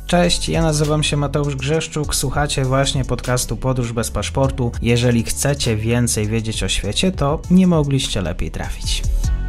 Cześć, ja nazywam się Mateusz Grzeszczuk, słuchacie właśnie podcastu Podróż bez paszportu. Jeżeli chcecie więcej wiedzieć o świecie, to nie mogliście lepiej trafić.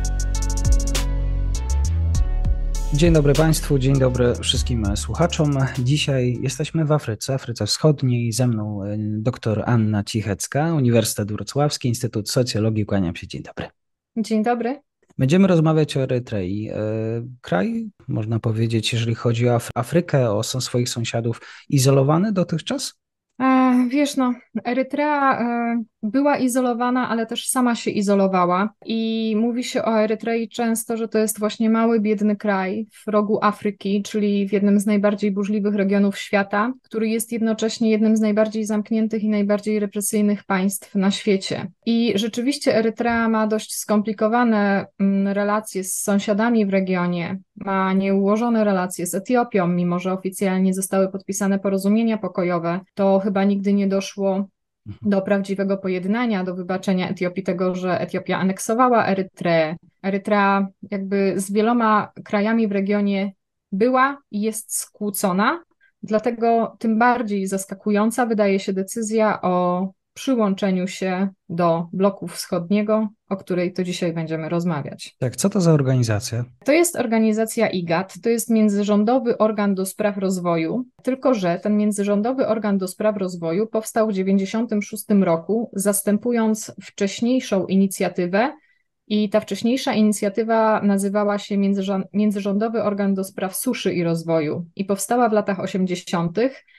Dzień dobry Państwu, dzień dobry wszystkim słuchaczom. Dzisiaj jesteśmy w Afryce Wschodniej. Ze mną dr Anna Cichecka, Uniwersytet Wrocławski, Instytut Socjologii. Kłaniam się, dzień dobry. Dzień dobry. Będziemy rozmawiać o Erytrei. Kraj, można powiedzieć, jeżeli chodzi o Afrykę, o swoich sąsiadów, izolowany dotychczas? Wiesz, Erytrea była izolowana, ale też sama się izolowała i mówi się o Erytrei często, że to jest właśnie mały, biedny kraj w rogu Afryki, czyli w jednym z najbardziej burzliwych regionów świata, który jest jednocześnie jednym z najbardziej zamkniętych i najbardziej represyjnych państw na świecie. I rzeczywiście Erytrea ma dość skomplikowane relacje z sąsiadami w regionie, ma nieułożone relacje z Etiopią, mimo że oficjalnie zostały podpisane porozumienia pokojowe, to chyba nigdy nie doszło do prawdziwego pojednania, do wybaczenia Etiopii tego, że Etiopia aneksowała Erytreę. Erytrea jakby z wieloma krajami w regionie była i jest skłócona, dlatego tym bardziej zaskakująca wydaje się decyzja o przyłączeniu się do bloku wschodniego, o której to dzisiaj będziemy rozmawiać. Tak, co to za organizacja? To jest organizacja IGAD, to jest międzyrządowy organ do spraw rozwoju, tylko że ten międzyrządowy organ do spraw rozwoju powstał w 1996 roku, zastępując wcześniejszą inicjatywę i ta wcześniejsza inicjatywa nazywała się Międzyrządowy Organ do Spraw Suszy i Rozwoju i powstała w latach 80.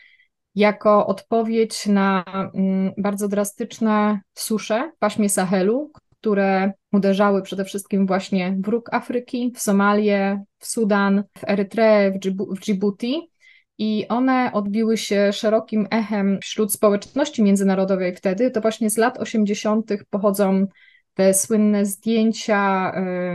jako odpowiedź na bardzo drastyczne susze w paśmie Sahelu, które uderzały przede wszystkim właśnie w róg Afryki, w Somalię, w Sudan, w Erytreę, w Dżibuti i one odbiły się szerokim echem wśród społeczności międzynarodowej wtedy. To właśnie z lat 80. pochodzą te słynne zdjęcia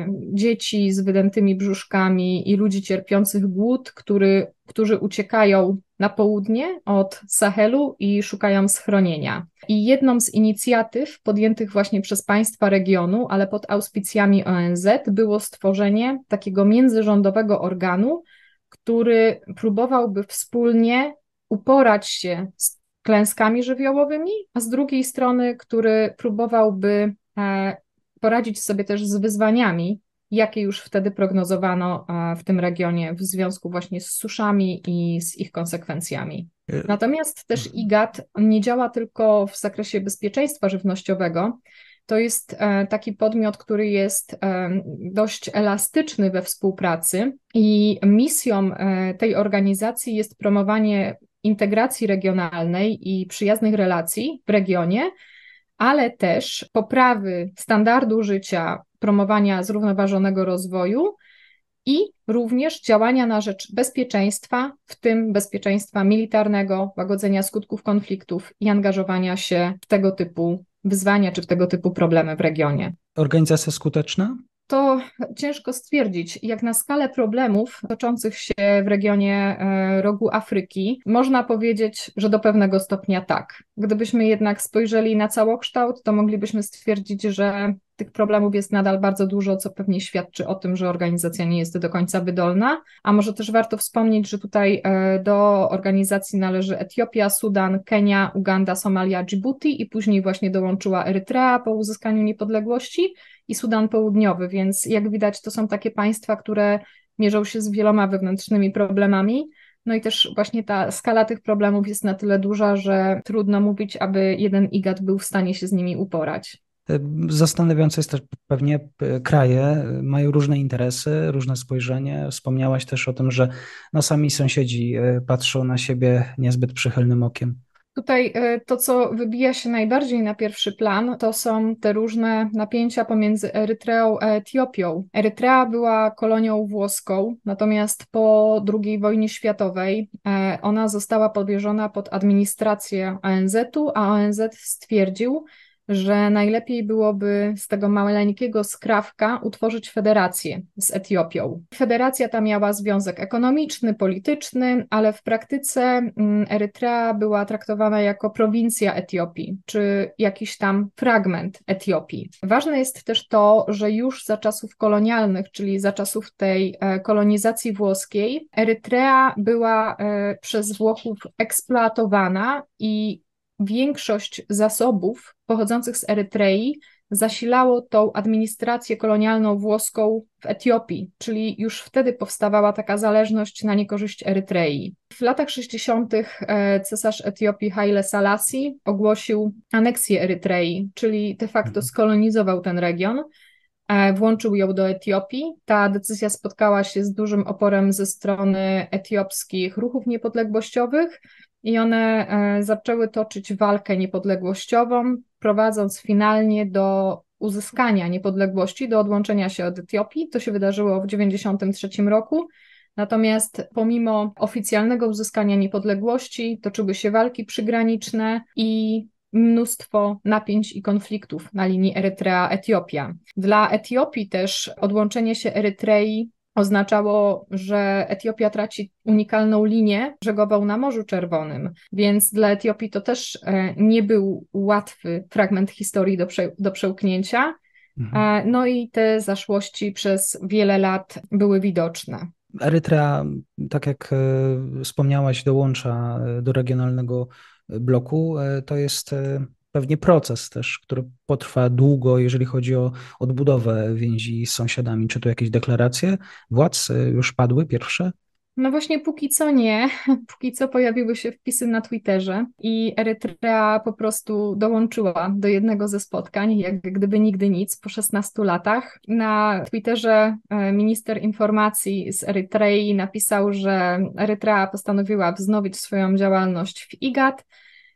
dzieci z wydętymi brzuszkami i ludzi cierpiących głód, którzy uciekają na południe od Sahelu i szukają schronienia. I jedną z inicjatyw podjętych właśnie przez państwa regionu, ale pod auspicjami ONZ, było stworzenie takiego międzyrządowego organu, który próbowałby wspólnie uporać się z klęskami żywiołowymi, a z drugiej strony, który próbowałby poradzić sobie też z wyzwaniami, jakie już wtedy prognozowano w tym regionie w związku właśnie z suszami i z ich konsekwencjami. Natomiast też IGAD nie działa tylko w zakresie bezpieczeństwa żywnościowego. To jest taki podmiot, który jest dość elastyczny we współpracy i misją tej organizacji jest promowanie integracji regionalnej i przyjaznych relacji w regionie, ale też poprawy standardu życia, promowania zrównoważonego rozwoju i również działania na rzecz bezpieczeństwa, w tym bezpieczeństwa militarnego, łagodzenia skutków konfliktów i angażowania się w tego typu wyzwania czy w tego typu problemy w regionie. Organizacja skuteczna? To ciężko stwierdzić. Jak na skalę problemów toczących się w regionie rogu Afryki, można powiedzieć, że do pewnego stopnia tak. Gdybyśmy jednak spojrzeli na całokształt, to moglibyśmy stwierdzić, że tych problemów jest nadal bardzo dużo, co pewnie świadczy o tym, że organizacja nie jest do końca wydolna. A może też warto wspomnieć, że tutaj do organizacji należy Etiopia, Sudan, Kenia, Uganda, Somalia, Dżibuti i później właśnie dołączyła Erytrea po uzyskaniu niepodległości i Sudan Południowy, więc jak widać to są takie państwa, które mierzą się z wieloma wewnętrznymi problemami. No i też właśnie ta skala tych problemów jest na tyle duża, że trudno mówić, aby jeden IGAD był w stanie się z nimi uporać. Zastanawiające jest też pewnie kraje mają różne interesy, różne spojrzenie. Wspomniałaś też o tym, że sami sąsiedzi patrzą na siebie niezbyt przychylnym okiem. Tutaj to, co wybija się najbardziej na pierwszy plan, to są te różne napięcia pomiędzy Erytreą a Etiopią. Erytrea była kolonią włoską, natomiast po II wojnie światowej ona została powierzona pod administrację ONZ-u, a ONZ stwierdził, że najlepiej byłoby z tego maleńkiego skrawka utworzyć federację z Etiopią. Federacja ta miała związek ekonomiczny, polityczny, ale w praktyce Erytrea była traktowana jako prowincja Etiopii, czy jakiś tam fragment Etiopii. Ważne jest też to, że już za czasów kolonialnych, czyli za czasów tej kolonizacji włoskiej, Erytrea była przez Włochów eksploatowana i większość zasobów pochodzących z Erytrei zasilało tą administrację kolonialną włoską w Etiopii, czyli już wtedy powstawała taka zależność na niekorzyść Erytrei. W latach 60. cesarz Etiopii Haile Selassie ogłosił aneksję Erytrei, czyli de facto skolonizował ten region, włączył ją do Etiopii. Ta decyzja spotkała się z dużym oporem ze strony etiopskich ruchów niepodległościowych i one zaczęły toczyć walkę niepodległościową, prowadząc finalnie do uzyskania niepodległości, do odłączenia się od Etiopii. To się wydarzyło w 1993 roku. Natomiast pomimo oficjalnego uzyskania niepodległości toczyły się walki przygraniczne i mnóstwo napięć i konfliktów na linii Erytrea-Etiopia. Dla Etiopii też odłączenie się Erytrei oznaczało, że Etiopia traci unikalną linię brzegową na Morzu Czerwonym, więc dla Etiopii to też nie był łatwy fragment historii do przełknięcia. No i te zaszłości przez wiele lat były widoczne. Erytrea, tak jak wspomniałaś, dołącza do regionalnego bloku. To jest pewnie proces też, który potrwa długo, jeżeli chodzi o odbudowę więzi z sąsiadami. Czy tu jakieś deklaracje władz już padły pierwsze? No właśnie póki co nie. Póki co pojawiły się wpisy na Twitterze i Erytrea po prostu dołączyła do jednego ze spotkań, jak gdyby nigdy nic, po 16 latach. Na Twitterze minister informacji z Erytrei napisał, że Erytrea postanowiła wznowić swoją działalność w IGAD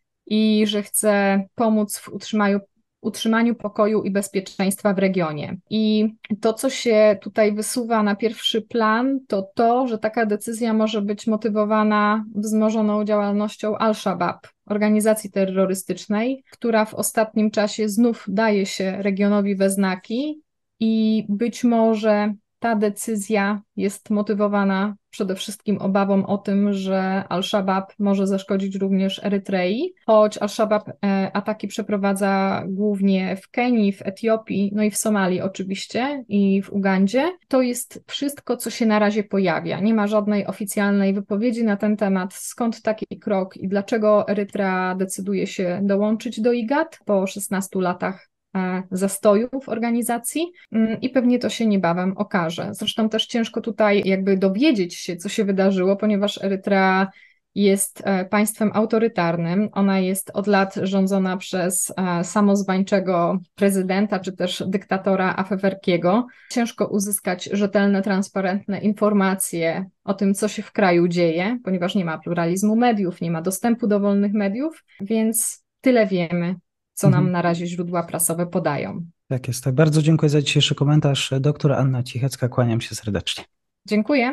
i że chce pomóc w utrzymaniu pokoju i bezpieczeństwa w regionie. I to, co się tutaj wysuwa na pierwszy plan, to to, że taka decyzja może być motywowana wzmożoną działalnością Al-Shabaab, organizacji terrorystycznej, która w ostatnim czasie znów daje się regionowi we znaki i być może ta decyzja jest motywowana przede wszystkim obawą o tym, że Al-Shabaab może zaszkodzić również Erytrei, choć Al-Shabaab ataki przeprowadza głównie w Kenii, w Etiopii, no i w Somalii oczywiście i w Ugandzie. To jest wszystko, co się na razie pojawia. Nie ma żadnej oficjalnej wypowiedzi na ten temat, skąd taki krok i dlaczego Erytrea decyduje się dołączyć do IGAD po 16 latach zastoju w organizacji i pewnie to się niebawem okaże. Zresztą też ciężko tutaj jakby dowiedzieć się, co się wydarzyło, ponieważ Erytrea jest państwem autorytarnym. Ona jest od lat rządzona przez samozwańczego prezydenta, czy też dyktatora Afewerkiego. Ciężko uzyskać rzetelne, transparentne informacje o tym, co się w kraju dzieje, ponieważ nie ma pluralizmu mediów, nie ma dostępu do wolnych mediów, więc tyle wiemy, co nam na razie źródła prasowe podają. Tak jest. Tak. Bardzo dziękuję za dzisiejszy komentarz. Doktor Anna Cichecka, kłaniam się serdecznie. Dziękuję.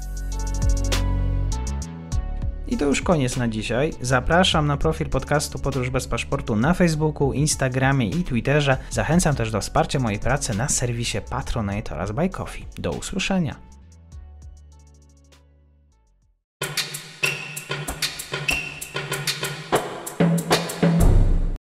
I to już koniec na dzisiaj. Zapraszam na profil podcastu Podróż bez paszportu na Facebooku, Instagramie i Twitterze. Zachęcam też do wsparcia mojej pracy na serwisie Patronite oraz Buy Coffee. Do usłyszenia.